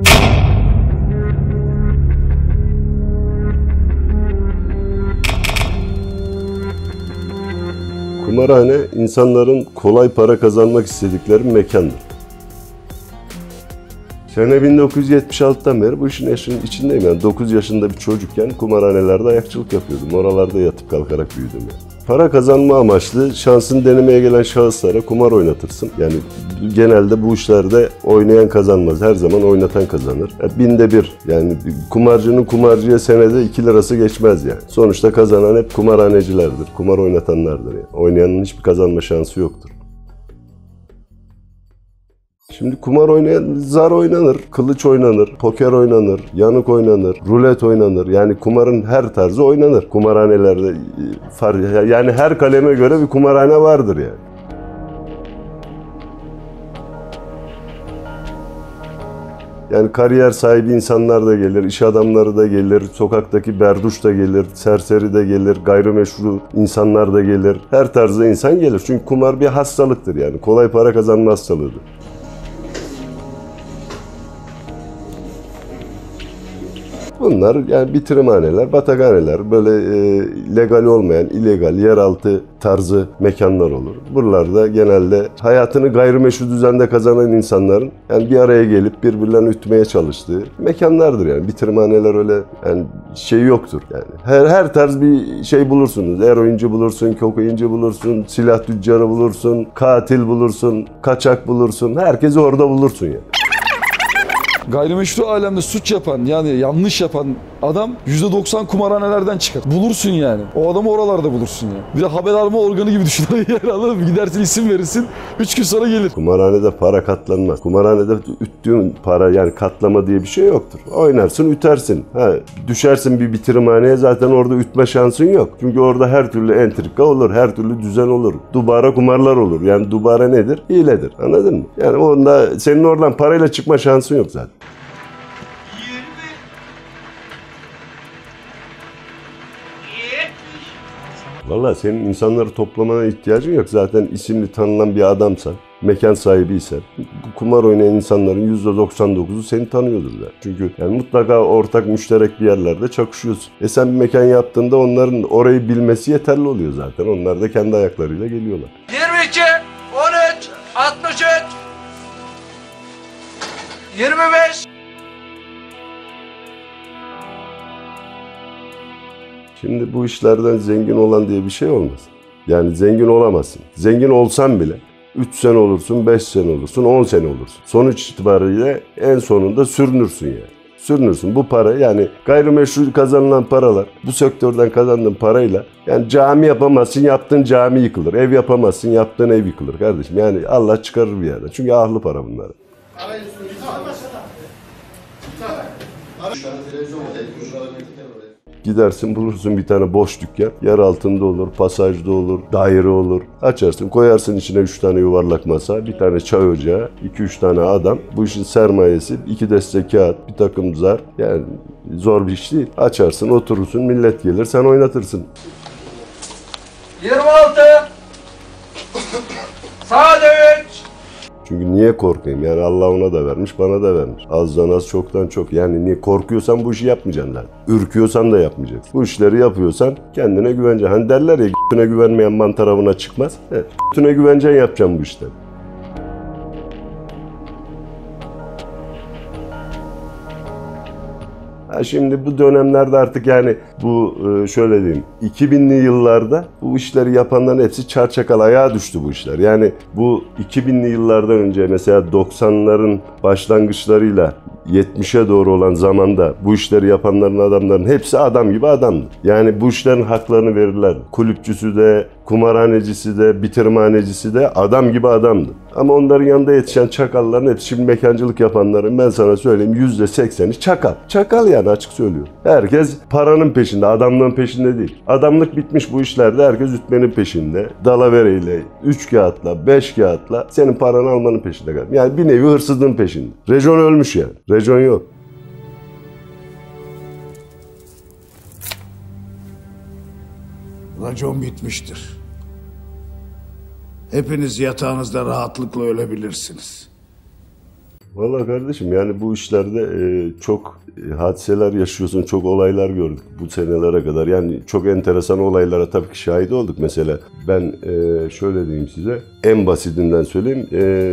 Kumarhane, insanların kolay para kazanmak istedikleri bir mekandır. Sene 1976'dan beri bu işin içindeyim. Yani 9 yaşında bir çocukken kumarhanelerde ayakçılık yapıyordum. Oralarda yatıp kalkarak büyüdüm yani. Para kazanma amaçlı şansını denemeye gelen şahıslara kumar oynatırsın. Yani genelde bu işlerde oynayan kazanmaz. Her zaman oynatan kazanır. Binde bir. Yani kumarcının kumarcıya senede 2 lirası geçmez yani. Sonuçta kazanan hep kumarhanecilerdir. Kumar oynatanlardır yani. Oynayanın hiçbir kazanma şansı yoktur. Şimdi kumar oynayan, zar oynanır, kılıç oynanır, poker oynanır, yanık oynanır, rulet oynanır. Yani kumarın her tarzı oynanır. Kumarhanelerde, yani her kaleme göre bir kumarhane vardır yani. Yani kariyer sahibi insanlar da gelir, iş adamları da gelir, sokaktaki berduş da gelir, serseri de gelir, gayrimeşru insanlar da gelir. Her tarzda insan gelir. Çünkü kumar bir hastalıktır yani. Kolay para kazanma hastalığıdır. Bunlar yani bitirimhaneler, batakhaneler, böyle legal olmayan, illegal, yeraltı tarzı mekanlar olur. Buralarda genelde hayatını gayrimeşru düzende kazanan insanların yani bir araya gelip birbirlerini ütmeye çalıştığı mekanlardır yani. Bitirimhaneler öyle yani şey yoktur yani. Her tarz bir şey bulursunuz. Eroinci bulursun, kokainci bulursun, silah tüccarı bulursun, katil bulursun, kaçak bulursun. Herkesi orada bulursun yani. Gayrimeşru alemde suç yapan yani yanlış yapan adam %90 kumarhanelerden çıkar. Bulursun yani. O adamı oralarda bulursun yani. Bir de haber alma organı gibi düşün. Yani anladın mı? Gidersin isim verirsin 3 gün sonra gelir. Kumarhanede para katlanmaz. Kumarhanede üttüğün para yani katlama diye bir şey yoktur. Oynarsın ütersin. Düşersin bir bitirimhaneye zaten orada ütme şansın yok. Çünkü orada her türlü entrika olur. Her türlü düzen olur. Dubara kumarlar olur. Yani dubara nedir? Hiledir. Anladın mı? Yani onda senin oradan parayla çıkma şansın yok zaten. Vallahi senin insanları toplamana ihtiyacın yok. Zaten isimli tanınan bir adamsan, mekan sahibiysen, kumar oynayan insanların %99'u seni tanıyordur zaten. Çünkü yani mutlaka ortak müşterek bir yerlerde çakışıyorsun. Sen bir mekan yaptığında onların orayı bilmesi yeterli oluyor zaten. Onlar da kendi ayaklarıyla geliyorlar. 22, 13, 63, 25. Şimdi bu işlerden zengin olan diye bir şey olmaz. Yani zengin olamazsın. Zengin olsan bile 3 sene olursun, 5 sene olursun, 10 sene olursun. Sonuç itibariyle en sonunda sürünürsün yani. Sürünürsün. Bu para yani gayrimeşru kazanılan paralar, bu sektörden kazandığın parayla yani cami yapamazsın, yaptığın cami yıkılır. Ev yapamazsın, yaptığın ev yıkılır kardeşim. Yani Allah çıkarır bir yerden. Çünkü ahlı para bunlar. Gidersin bulursun bir tane boş dükkan. Yer altında olur, pasajda olur, daire olur. Açarsın, koyarsın içine 3 tane yuvarlak masa, bir tane çay ocağı, 2-3 tane adam. Bu işin sermayesi 2 deste kağıt, bir takım zar. Yani zor bir iş değil. Açarsın, oturursun, millet gelir, sen oynatırsın. 26. Sade 3. Çünkü niye korkayım? Yani Allah ona da vermiş, bana da vermiş. Azdan az, çoktan çok. Yani niye korkuyorsan bu işi yapmayacaksın zaten. Ürküyorsan da yapmayacaksın. Bu işleri yapıyorsan kendine güveneceksin. Hani derler ya, g***üne güvenmeyen mantar avına çıkmaz. Evet, g***üne güveneceksin, yapacaksın bu işleri. Şimdi bu dönemlerde artık yani bu şöyle diyeyim 2000'li yıllarda bu işleri yapanların hepsi çarçakal ayağa düştü bu işler. Yani bu 2000'li yıllardan önce mesela 90'ların başlangıçlarıyla 70'e doğru olan zamanda bu işleri yapanların adamların hepsi adam gibi adamdı. Yani bu işlerin haklarını verirler. Kulüpçüsü de, kumarhanecisi de, bitirmanecisi de adam gibi adamdı. Ama onların yanında yetişen çakalların hepsi şimdi mekancılık yapanların ben sana söyleyeyim %80'i çakal. Çakal yani açık söylüyorum. Herkes paranın peşinde, adamlığın peşinde değil. Adamlık bitmiş bu işlerde herkes ütmenin peşinde. Dalavereyle, 3 kağıtla, 5 kağıtla senin paranı almanın peşinde. Yani bir nevi hırsızlığın peşinde. Rejon ölmüş yani. Rejon yok. Racon bitmiştir. Hepiniz yatağınızda rahatlıkla ölebilirsiniz. Vallahi kardeşim yani bu işlerde çok hadiseler yaşıyorsun, çok olaylar gördük bu senelere kadar. Yani çok enteresan olaylara tabii ki şahit olduk. Mesela ben şöyle diyeyim size, en basitinden söyleyeyim.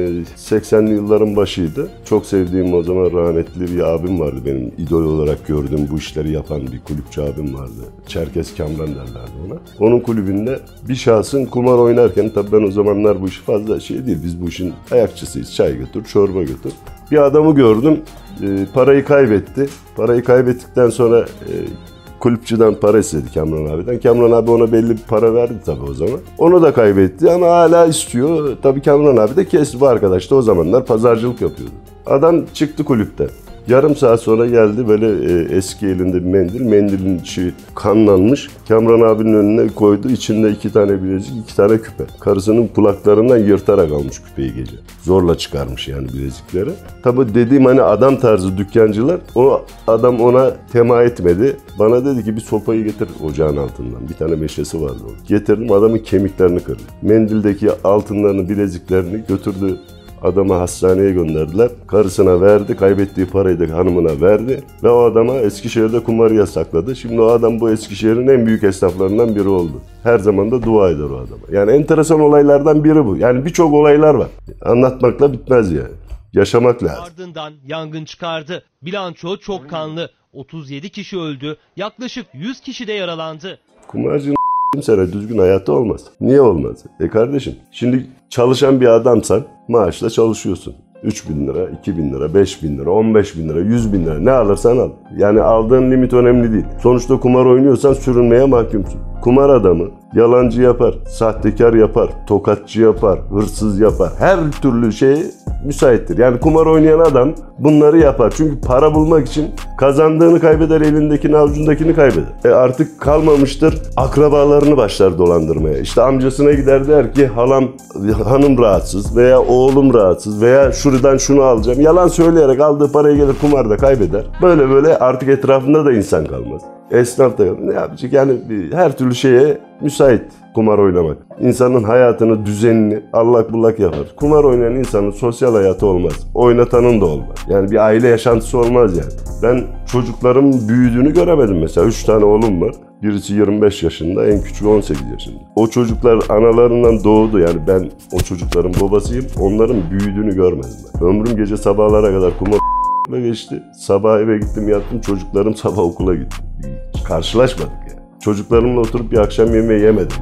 80'li yılların başıydı. Çok sevdiğim o zaman rahmetli bir abim vardı benim. İdol olarak gördüğüm bu işleri yapan bir kulüpçü abim vardı. Çerkes Kamran derlerdi ona. Onun kulübünde bir şahsın kumar oynarken, tabii ben o zamanlar bu işi fazla şey değil. Biz bu işin ayakçısıyız. Çay götür, çorba götür. Bir adamı gördüm, parayı kaybetti. Parayı kaybettikten sonra kulüpçüden para istedi Kamran abiden. Kamran abi ona belli bir para verdi tabii o zaman. Onu da kaybetti ama hala istiyor. Tabii Kamran abi de kesti. Bu arkadaş da o zamanlar pazarcılık yapıyordu. Adam çıktı kulüpten. Yarım saat sonra geldi böyle eski elinde bir mendil. Mendilin içi kanlanmış. Kamran abinin önüne koydu. İçinde 2 tane bilezik, 2 tane küpe. Karısının kulaklarından yırtarak almış küpeyi gece. Zorla çıkarmış yani bilezikleri. Tabii dediğim hani adam tarzı dükkancılar, o adam ona tema etmedi. Bana dedi ki bir sopayı getir ocağın altından. Bir tane meşesi vardı o. Getirdim, adamın kemiklerini kırdı. Mendildeki altınlarını, bileziklerini götürdü. Adamı hastaneye gönderdiler. Karısına verdi. Kaybettiği parayı da hanımına verdi. Ve o adama Eskişehir'de kumarı yasakladı. Şimdi o adam bu Eskişehir'in en büyük esnaflarından biri oldu. Her zaman da dua eder o adama. Yani enteresan olaylardan biri bu. Yani birçok olaylar var. Anlatmakla bitmez yani. Yaşamak lazım. Ardından yangın çıkardı. Bilanço çok kanlı. 37 kişi öldü. Yaklaşık 100 kişi de yaralandı. Kumarcının sene düzgün hayatı olmaz. Niye olmaz? Kardeşim şimdi çalışan bir adamsan maaşla çalışıyorsun. 3.000 lira, 2.000 lira, 5.000 lira, 15.000 lira, 100.000 lira ne alırsan al. Yani aldığın limit önemli değil. Sonuçta kumar oynuyorsan sürünmeye mahkumsun. Kumar adamı yalancı yapar, sahtekar yapar, tokatçı yapar, hırsız yapar. Her türlü şeye müsaittir. Yani kumar oynayan adam bunları yapar. Çünkü para bulmak için kazandığını kaybeder, elindekini, avucundakini kaybeder. Artık kalmamıştır, akrabalarını başlar dolandırmaya. İşte amcasına gider der ki hanım rahatsız veya oğlum rahatsız veya şuradan şunu alacağım. Yalan söyleyerek aldığı parayı gelir kumarda kaybeder. Böyle artık etrafında da insan kalmaz. Esnaf da ne yapacak? Yani her türlü şeye müsait kumar oynamak. İnsanın hayatını, düzenini allak bullak yapar. Kumar oynayan insanın sosyal hayatı olmaz. Oynatanın da olmaz. Yani bir aile yaşantısı olmaz yani. Ben çocuklarımın büyüdüğünü göremedim mesela. 3 tane oğlum var. Birisi 25 yaşında, en küçüğü 18 yaşında. O çocuklar analarından doğdu. Yani ben o çocukların babasıyım. Onların büyüdüğünü görmedim ben. Ömrüm gece sabahlara kadar kumar geçti. Sabah eve gittim, yattım. Çocuklarım sabah okula gitti. Karşılaşmadık yani. Çocuklarımla oturup bir akşam yemeği yemedim.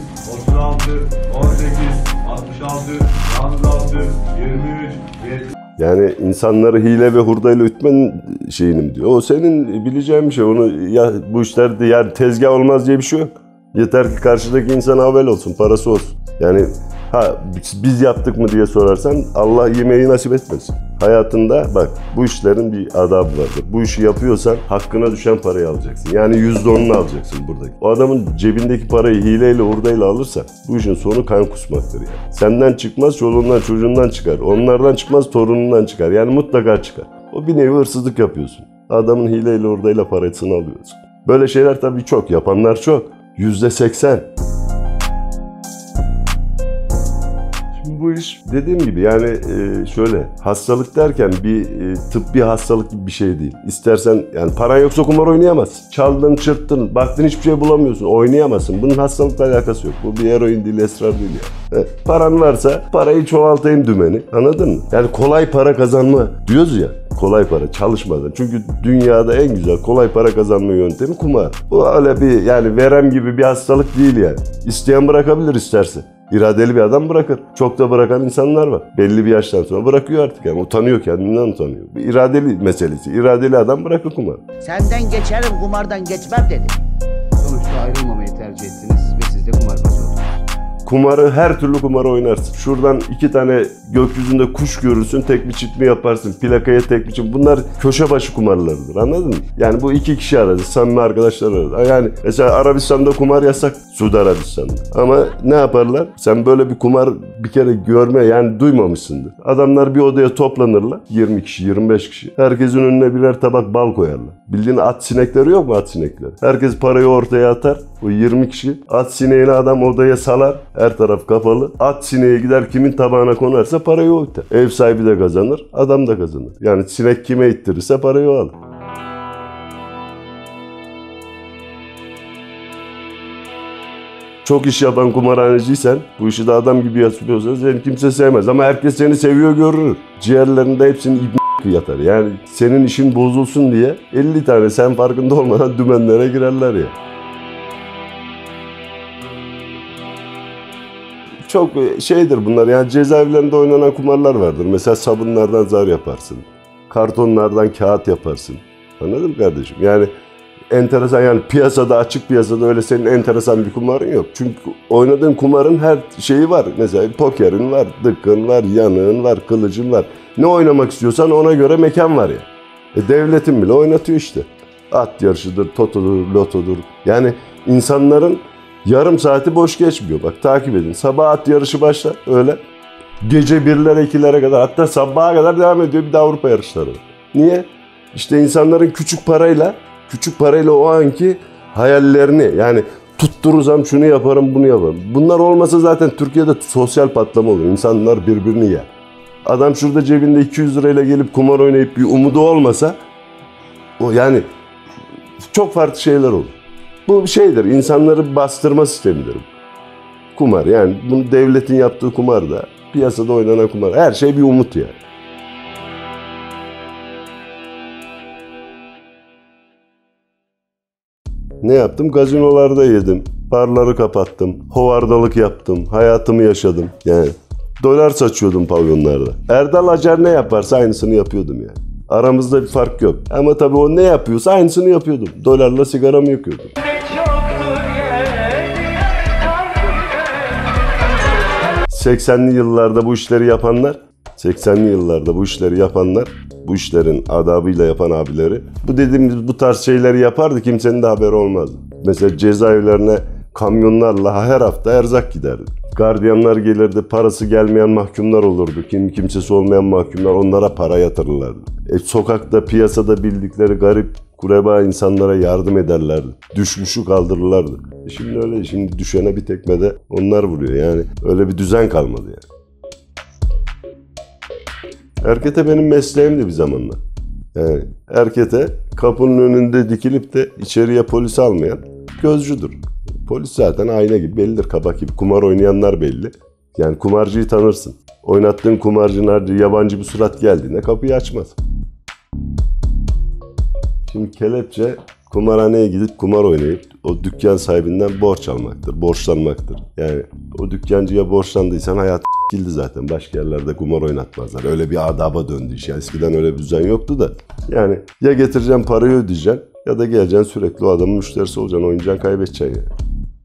36, 18, 66, 66, 23, 70. Yani insanları hile ve hurdayla ütmen şeyinim diyor. O senin bileceğin bir şey. Onu ya bu işlerde yani tezgah olmaz diye bir şey yok. Yeter ki karşıdaki insan havel olsun, parası olsun. Yani biz yaptık mı diye sorarsan Allah yemeği nasip etmesin. Hayatında bak bu işlerin bir adabı vardır. Bu işi yapıyorsan hakkına düşen parayı alacaksın. Yani %10'unu alacaksın buradaki. O adamın cebindeki parayı hileyle hurdayla alırsa bu işin sonu kan kusmaktır yani. Senden çıkmaz, çoluğundan çocuğundan çıkar. Onlardan çıkmaz, torunundan çıkar. Yani mutlaka çıkar. O bir nevi hırsızlık yapıyorsun. Adamın hileyle hurdayla parasını alıyorsun. Böyle şeyler tabii çok. Yapanlar çok. %80. Bu iş dediğim gibi yani şöyle hastalık derken bir tıbbi hastalık gibi bir şey değil. İstersen yani paran yoksa kumar oynayamazsın. Çaldın, çırptın, baktın hiçbir şey bulamıyorsun, oynayamazsın. Bunun hastalıkla alakası yok. Bu bir eroin değil, esrar değil yani. Paran varsa parayı çoğaltayım dümeni. Anladın mı? Yani kolay para kazanma diyoruz ya. Kolay para çalışmadan. Çünkü dünyada en güzel kolay para kazanma yöntemi kumar. Bu öyle bir yani verem gibi bir hastalık değil yani. İsteyen bırakabilir isterse. İradeli bir adam bırakır. Çok da bırakan insanlar var. Belli bir yaştan sonra bırakıyor artık yani. Utanıyor, kendinden utanıyor. Bir iradeli meselesi. İradeli adam bırakır kumarı. Senden geçerim, kumardan geçmem dedi. Sonuçta ayrılmamayı tercih ettiniz ve siz de kumarbaz oldunuz. Kumarı, her türlü kumarı oynarsın. Şuradan 2 tane gökyüzünde kuş görürsün, tek bir çift mi yaparsın, plakaya tek bir çift. Bunlar köşe başı kumarlarıdır, anladın mı? Yani bu 2 kişi arası, samimi arkadaşlar arası. Yani mesela Arabistan'da kumar yasak, Suudi Arabistan'da. Ama ne yaparlar? Sen böyle bir kumar bir kere görme, yani duymamışsındır. Adamlar bir odaya toplanırlar, 20 kişi, 25 kişi. Herkesin önüne birer tabak bal koyarlar. Bildiğin at sinekleri yok mu, at sinekleri? Herkes parayı ortaya atar. O 20 kişi at sineğini adam odaya salar. Her taraf kapalı. At sineği gider kimin tabağına konarsa parayı o iter. Ev sahibi de kazanır, adam da kazanır. Yani sinek kime ittirirse parayı o alır. Çok iş yapan kumarhaneciysen, bu işi de adam gibi yapıyorsan seni kimse sevmez. Ama herkes seni seviyor görür. Ciğerlerinde hepsinin yatar. Yani senin işin bozulsun diye 50 tane sen farkında olmadan dümenlere girerler ya. Çok şeydir bunlar, yani cezaevlerinde oynanan kumarlar vardır. Mesela sabunlardan zar yaparsın. Kartonlardan kağıt yaparsın. Anladın mı kardeşim? Yani enteresan, yani piyasada, açık piyasada öyle senin enteresan bir kumarın yok. Çünkü oynadığın kumarın her şeyi var. Mesela pokerin var, dıkkın var, yanığın var, kılıcın var. Ne oynamak istiyorsan ona göre mekan var ya. Devletin bile oynatıyor işte. At yarışıdır, totodur, lotodur. Yani insanların yarım saati boş geçmiyor. Bak takip edin. Sabah at yarışı başlar öyle. Gece 1'lere 2'lere kadar, hatta sabaha kadar devam ediyor bir de Avrupa yarışları. Niye? İşte insanların küçük parayla o anki hayallerini, yani tutturursam şunu yaparım bunu yaparım. Bunlar olmasa zaten Türkiye'de sosyal patlama olur. İnsanlar birbirini yer. Adam şurada cebinde 200 lirayla gelip kumar oynayıp bir umudu olmasa o, yani çok farklı şeyler olur. Bu şeydir, insanları bastırma sistemidir. Kumar, yani bunu devletin yaptığı kumar da, piyasada oynanan kumar, her şey bir umut yani. Ne yaptım? Gazinolarda yedim. Barları kapattım. Hovardalık yaptım. Hayatımı yaşadım. Yani dolar saçıyordum pavyonlarda. Erdal Acar ne yaparsa aynısını yapıyordum yani. Aramızda bir fark yok. Ama tabii o ne yapıyorsa aynısını yapıyordum. Dolarla sigaramı yakıyordum. 80'li yıllarda bu işleri yapanlar, 80'li yıllarda bu işleri yapanlar, bu işlerin adabıyla yapan abileri, bu dediğimiz bu tarz şeyleri yapardı, kimsenin de haberi olmazdı. Mesela cezaevlerine kamyonlarla her hafta erzak giderdi. Gardiyanlar gelirdi, parası gelmeyen mahkumlar olurdu. Kimsesi olmayan mahkumlar, onlara para yatırırlardı. Sokakta, piyasada bildikleri garip, kureba insanlara yardım ederlerdi. Düşmüşü kaldırırlardı. Şimdi öyle, şimdi düşene bir tekmede onlar vuruyor. Yani öyle bir düzen kalmadı yani. Erkete benim mesleğimdi bir zamanlar. Yani erkete kapının önünde dikilip de içeriye polis almayan gözcüdür. Polis zaten ayna gibi bellidir, kabak gibi. Kumar oynayanlar belli. Yani kumarcıyı tanırsın. Oynattığın kumarcının yabancı bir surat geldiğinde kapıyı açmaz. Şimdi kelepçe kumarhaneye gidip kumar oynayıp o dükkan sahibinden borç almaktır, borçlanmaktır. Yani o dükkancıya borçlandıysan hayat s**kildi zaten. Başka yerlerde kumar oynatmazlar. Öyle bir adaba döndü iş. Yani eskiden öyle bir düzen yoktu da. Yani ya getireceğim parayı ödeyeceksin ya da geleceksin sürekli o adamın müşterisi olacaksın, oynayacaksın, kaybedeceksin yani.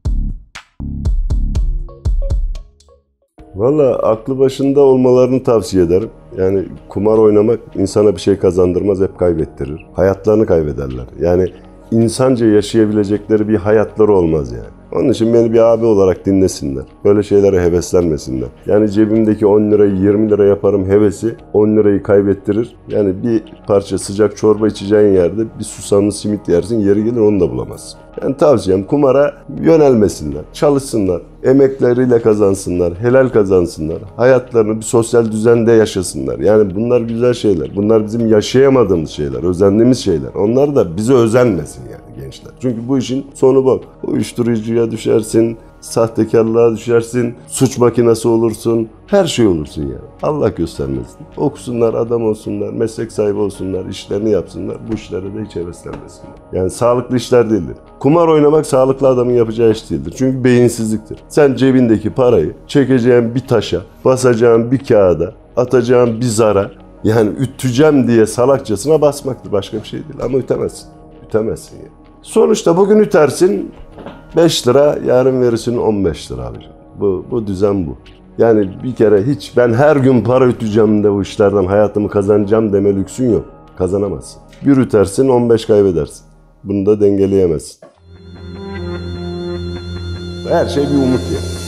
Valla aklı başında olmalarını tavsiye ederim. Yani kumar oynamak insana bir şey kazandırmaz, hep kaybettirir. Hayatlarını kaybederler. Yani insanca yaşayabilecekleri bir hayatları olmaz yani. Onun için beni bir abi olarak dinlesinler. Böyle şeylere heveslenmesinler. Yani cebimdeki 10 lirayı 20 lira yaparım hevesi 10 lirayı kaybettirir. Yani bir parça sıcak çorba içeceğin yerde bir susamlı simit yersin, yeri gelir onu da bulamazsın. Yani tavsiyem kumara yönelmesinler, çalışsınlar, emekleriyle kazansınlar, helal kazansınlar, hayatlarını bir sosyal düzende yaşasınlar. Yani bunlar güzel şeyler, bunlar bizim yaşayamadığımız şeyler, özendiğimiz şeyler. Onlar da bize özenmesin yani gençler. Çünkü bu işin sonu bu. Uyuşturucuya düşersin, sahtekarlığa düşersin, suç makinesi olursun, her şey olursun yani. Allah göstermesin. Okusunlar, adam olsunlar, meslek sahibi olsunlar, işlerini yapsınlar, bu işlere de hiç heveslenmesinler. Yani sağlıklı işler değildir. Kumar oynamak sağlıklı adamın yapacağı iş değildir. Çünkü beyinsizliktir. Sen cebindeki parayı çekeceğin bir taşa, basacağın bir kağıda, atacağın bir zara, yani üteceğim diye salakçasına basmaktır. Başka bir şey değil ama ütemezsin. Ütemezsin yani. Sonuçta bugün ütersin 5 lira, yarın verirsin 15 lira abicim. Bu düzen bu. Yani bir kere hiç ben her gün para üteceğim de bu işlerden hayatımı kazanacağım deme lüksün yok. Kazanamazsın. Bir ütersin 15 kaybedersin. Bunu da dengeleyemezsin. Her şey bir umut yani.